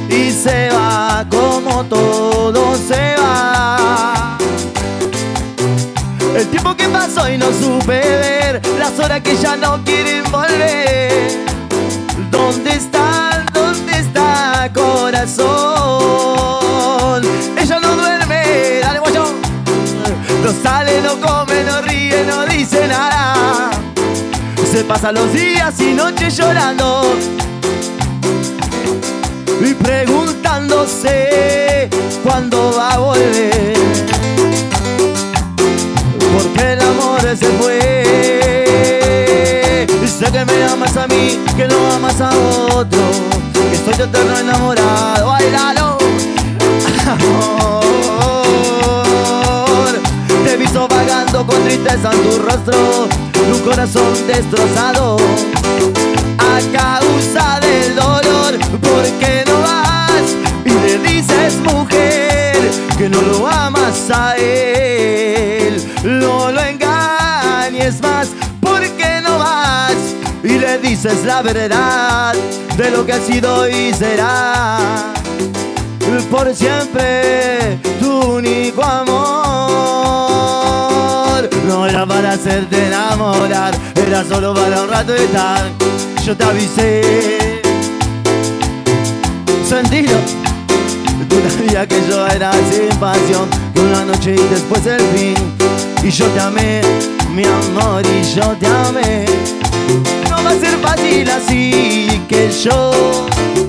y se va como todo se va. El tiempo que pasó y no supe ver, las horas que ya no quieren volver. ¿Dónde está corazón? Ella no duerme, dale guayo. No sale, no come, no ríe, no dice nada. Se pasa los días y noches llorando y preguntándose cuándo va a volver. Porque el amor se fue. Sé que me amas a mí, que no amas a otro, que estoy de eterno enamorado. ¡Bailalo! Amor, te he visto vagando con tristeza en tu rostro, tu corazón destrozado a causa del dolor. ¿Por qué no vas y le dices, mujer, que no lo amas a él? No lo engañes más. ¿Por qué no vas y le dices la verdad de lo que ha sido y será por siempre tu único amor? No era para hacerte enamorar, era solo para un rato estar. Yo te avisé, sentilo. Tú sabías que yo era sin pasión, que una noche y después el fin. Y yo te amé, mi amor, y yo te amé. No va a ser fácil así que yo.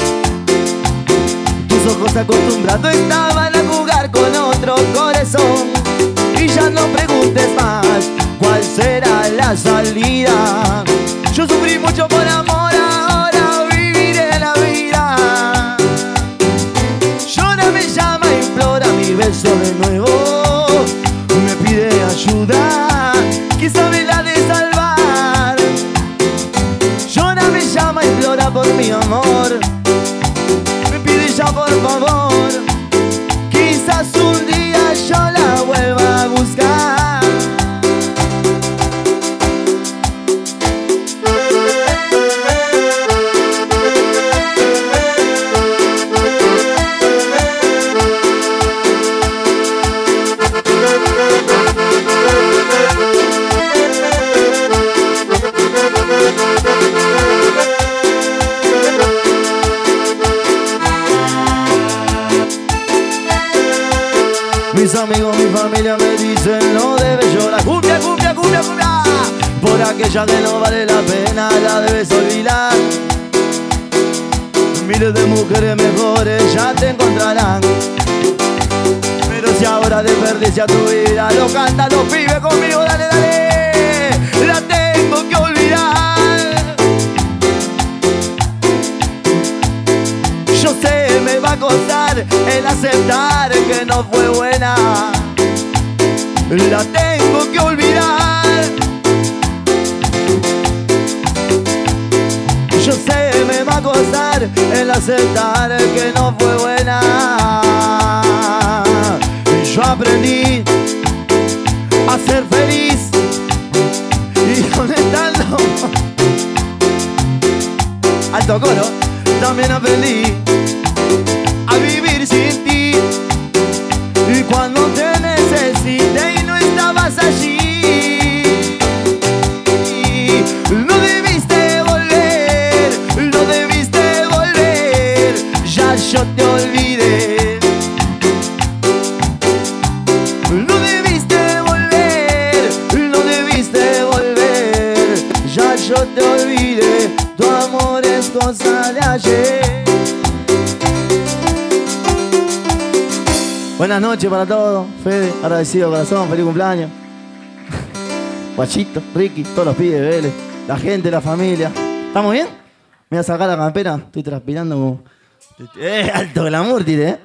Tus ojos acostumbrados estaban a jugar con otro corazón. Y ya no preguntes más cuál será la salida. Yo sufrí mucho por amor, ahora viviré la vida. Llora, me llama, implora mi beso de nuevo. Me pide ayuda, quizá me la de salvar. Llora, me llama, implora por mi amor. Me pide ya por favor, quizás un día yo la vuelva a buscar. Mis amigos, mi familia me dicen no debes llorar. Cumbia, cumbia, cumbia, cumbia. Por aquella que no vale la pena la debes olvidar. Miles de mujeres mejores ya te encontrarán. Pero si ahora desperdicia tu vida, lo cantan los pibes conmigo, dale, dale. La tengo que olvidar. Yo sé, me va a costar el aceptar que no fue buena. La tengo que olvidar. Yo sé, me va a costar el aceptar que no fue buena. Y yo aprendí a ser feliz y conectando. Alto coro. También aprendí a vivir sin ti. Y cuando te necesité y no estabas allí, no debiste volver, no debiste volver. Ya yo te olvidé. No debiste volver, no debiste volver. Ya yo te olvidé. Tu amor es cosa de ayer. Buenas noches para todos. Fede, agradecido corazón, feliz cumpleaños. Guachito, Ricky, todos los pibes, Vélez, la gente, la familia. ¿Estamos bien? Me voy a sacar la campera, estoy transpirando como... alto glamour, tire,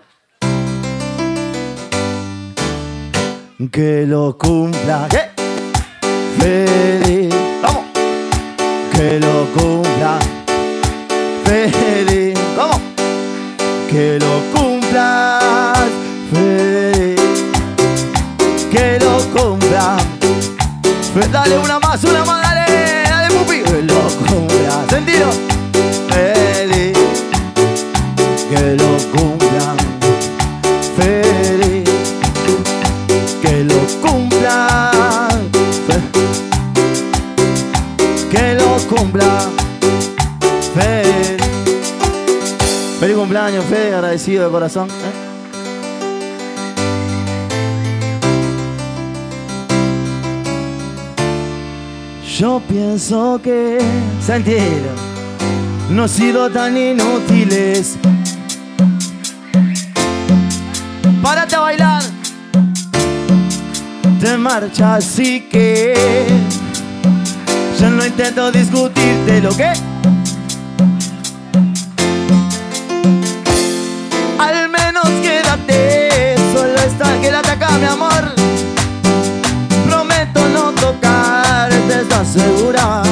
Que lo cumpla, ¿qué? Feliz, vamos. Que lo cumpla, feliz, vamos. Que lo cumplas, feliz. Que lo cumpla. Dale una más, dale, dale, pupi. Que lo cumpla, sentido. Feliz. Que que lo cumplan feliz, que lo cumplan, que lo cumplan feliz. Feliz cumpleaños, Fede, agradecido de corazón. Yo pienso que, Santiago, no he sido tan inútiles. Párate a bailar. Te marchas, así que yo no intento discutirte lo que. Al menos quédate, solo está, quédate acá, mi amor. Prometo no tocarte, ¿estás segura?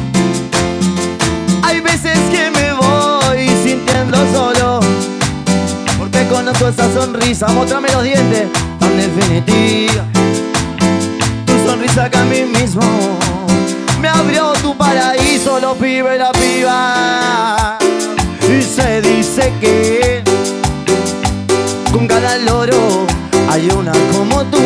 Hay veces que me voy sintiendo solo, porque conozco esa sonrisa, móstrame los dientes, tan definitiva. Tu sonrisa que a mí mismo me abrió tu paraíso, los pibes y la piba. Y se dice que con cada loro hay una como tú,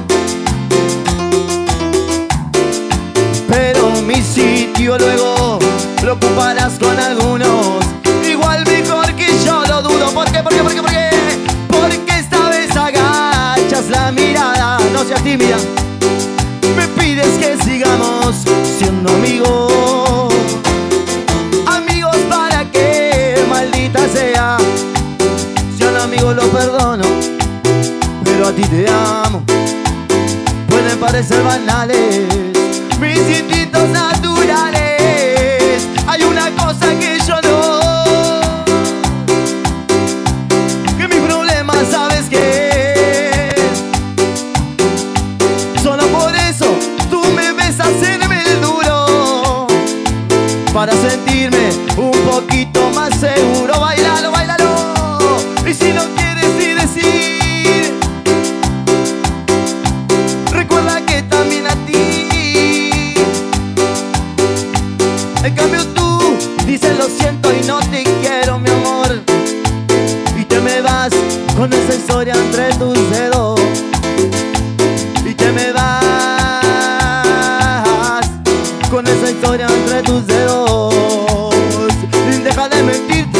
pero mi sitio luego lo ocuparás con algunos, igual mejor que yo, lo dudo. ¿Por qué? ¿Por qué? ¿Por qué? ¿Por qué? Porque esta vez agachas la mirada, no seas tímida. Me pides que sigamos siendo amigos, amigos para que, maldita sea. Si a un amigo lo perdono, pero a ti te amo. Pueden parecer banales mis instintos naturales. Hay una cosa que yo no, que mis problemas, ¿sabes qué? Solo por eso tú me ves hacerme el duro, para sentirme un poquito más seguro. Bailalo, bailalo. Y si no quieres ni decir, recuerda que también a ti. En cambio tú dices lo siento y no te quiero, mi amor, y te me vas con esa historia entre tus dedos. Y te me vas con esa historia entre tus dedos. Deja de mentirte.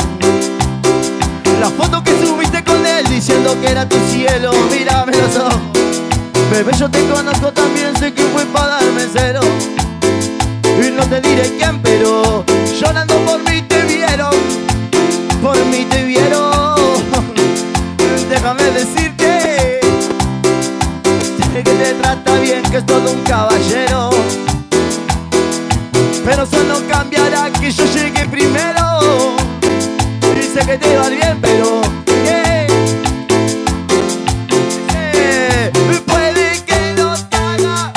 La foto que subiste con él diciendo que era tu cielo, mírame los ojos. Bebé, yo te conozco también, sé que fue para darme cero. Y no te diré quién, pero llorando por mí te vieron, por mí te vieron. Déjame decirte que te trata bien, que es todo un caballero, pero eso no cambiará que yo llegue primero. Dice que te va bien, pero puede que no te haga.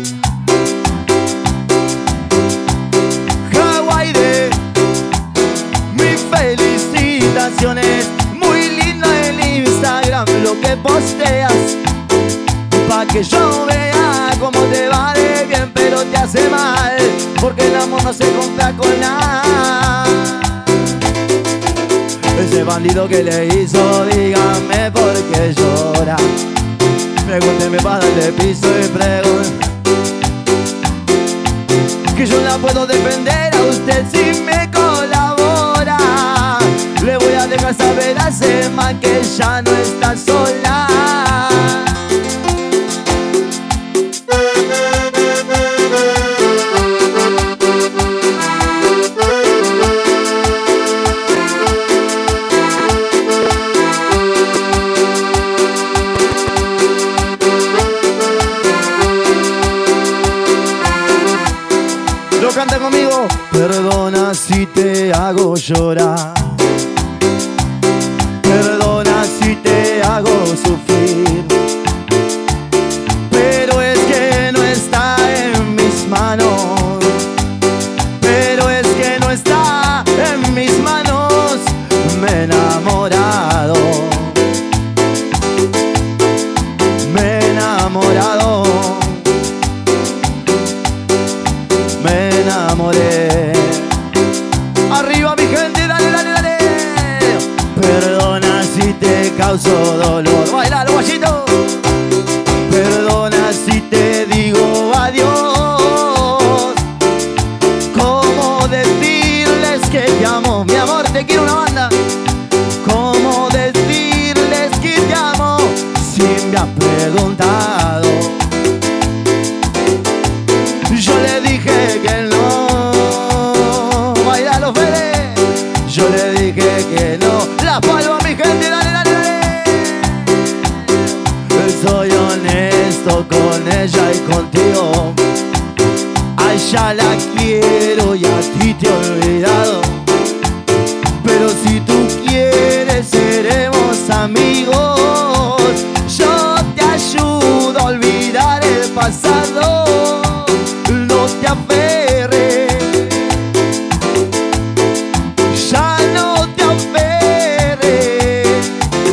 Hawái de mis felicitaciones. Muy lindo en Instagram lo que posteas, pa' que yo vea cómo te va de bien, pero te hace mal, porque el amor no se compra con nada. Ese bandido que le hizo, dígame por qué llora. Pregúnteme para darle piso y pregúnteme que yo la puedo defender a usted si me colabora. Le voy a dejar saber a ese man que ya no está sola. Canta conmigo. Perdona si te hago llorar, perdona si te hago sufrir, pero es que no está en mis manos, pero es que no está en mis manos. Me he enamorado, me he enamorado, me enamoré. Arriba mi gente, dale, dale, dale. causo dolor. Bailalo, guachito. Perdona si te digo adiós. ¿Cómo decirles que te amo? Mi amor, te quiero una banda. ¿Cómo decirles que te amo si me has preguntado? Yo le dije que no. Bailalo, Fede. Yo le dije que no. La palma, mi gente, dale, dale, dale. Soy honesto con ella y contigo. A ella la quiero y a ti te he olvidado. Pero si tú quieres seremos amigos. Yo te ayudo a olvidar el pasado. No te aferres. Ya no te aferres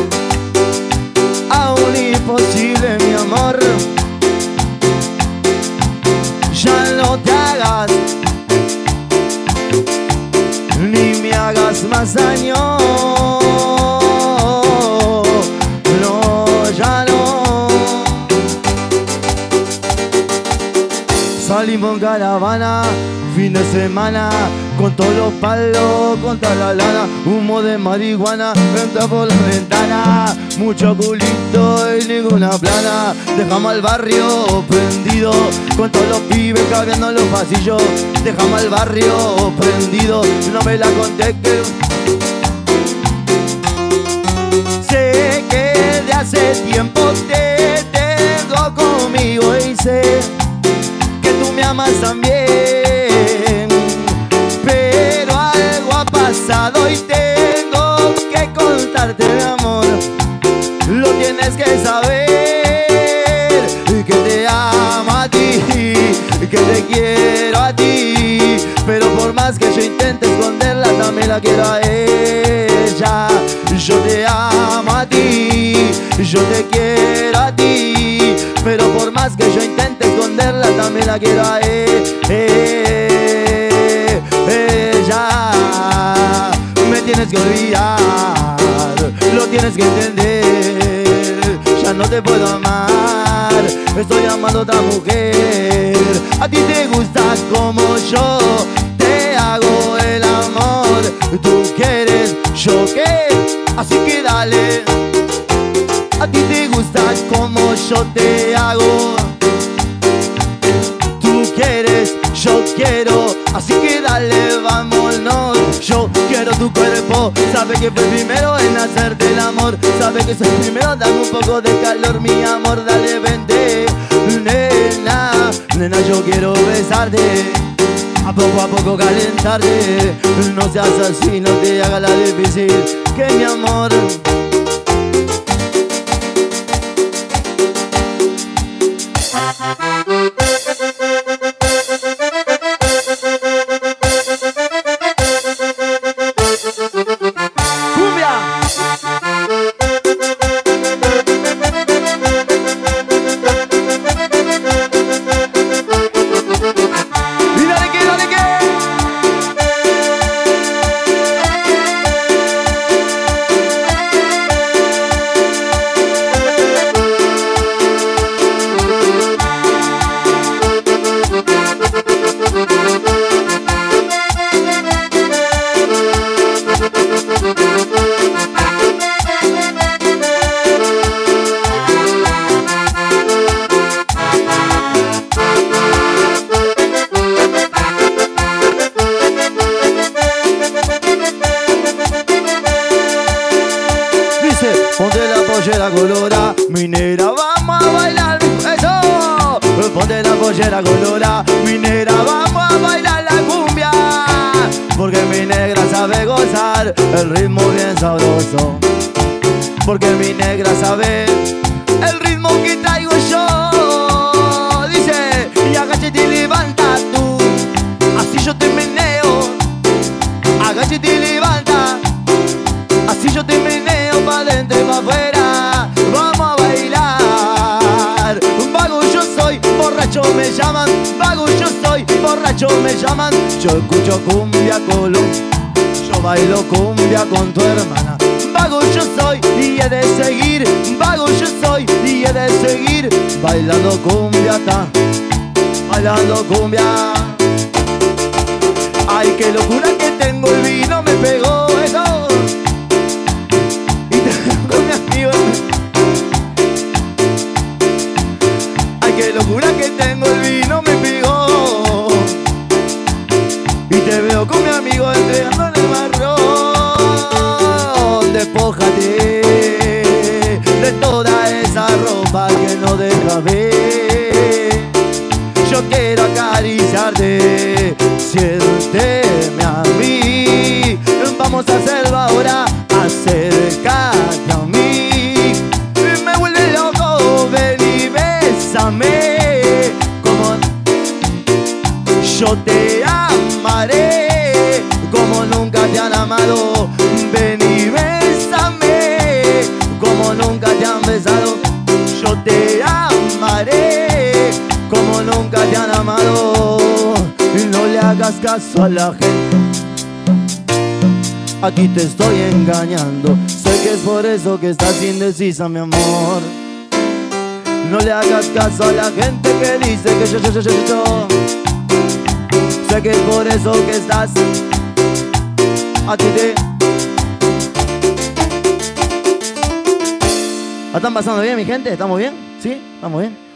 a un imposible, mi amor. Ya no te hagas ni me hagas más daño. No, ya no. Salimos en caravana, fin de semana, con todos los palos, con toda la lana. Humo de marihuana, entra por la ventana. Mucho culito y ninguna plana. Dejamos al barrio prendido, con todos los pibes cabiendo en los pasillos. Dejamos al barrio prendido, no me la conté que... Sé que de hace tiempo te tengo conmigo y sé que tú me amas también. Pero algo ha pasado y tengo que contarte, mi amor. Lo tienes que saber, que te amo a ti, que te quiero a ti. Pero por más que yo intente esconderla, también la quiero a ella. Yo te amo a ti, yo te quiero a ti. Pero por más que yo intente esconderla, también la quiero a ella. Me tienes que olvidar, lo tienes que entender. Ya no te puedo amar, estoy amando a otra mujer. A ti te gusta como yo te hago el amor. Tú quieres, yo qué, así que dale. A ti te gusta como yo te hago. Tú quieres, yo quiero, así que dale, vámonos. Yo quiero tu cuerpo, sabe que fue primero en hacerte el amor. Sabe que soy primero, dame un poco de calor, mi amor, dale, vente. Nena, nena, yo quiero besarte, a poco calentarte. No seas así, no te hagas la difícil, que mi amor. Ponte la pollera colora, minera, vamos a bailar, eso. Ponte la pollera colora, minera, vamos a bailar la cumbia. Porque mi negra sabe gozar el ritmo bien sabroso. Porque mi negra sabe el ritmo que traigo yo. Dice, y agáchate y levanta tú, así yo te meneo. Agáchate y levanta, así yo te meneo pa' adentro y pa' afuera. Vamos a bailar. Vago yo soy, borracho me llaman. Vago yo soy, borracho me llaman. Yo escucho cumbia Colón, yo bailo cumbia con tu hermana. Vago yo soy y he de seguir bailando cumbia, bailando cumbia. Ay, qué locura que tengo, el vino me pegó, eso. Y te veo con mi amigo. Ay, qué locura que tengo, el vino me pegó. Y te veo con mi amigo entregándole el marrón. Despójate de toda esa ropa que no deja ver. Yo quiero acariciarte, siénteme a mí. Vamos a hacerlo ahora, acércate a mí. Me vuelve loco, ven y bésame. Como yo te amaré, como nunca te han amado. Ven y bésame, como nunca te han besado. Yo te amaré, como nunca te han amado. Y no le hagas caso a la gente, aquí te estoy engañando. Sé que es por eso que estás indecisa, mi amor. No le hagas caso a la gente que dice que yo. Sé que es por eso que estás. A ti te... ¿La están pasando bien, mi gente? ¿Estamos bien? ¿Sí? ¿Estamos bien?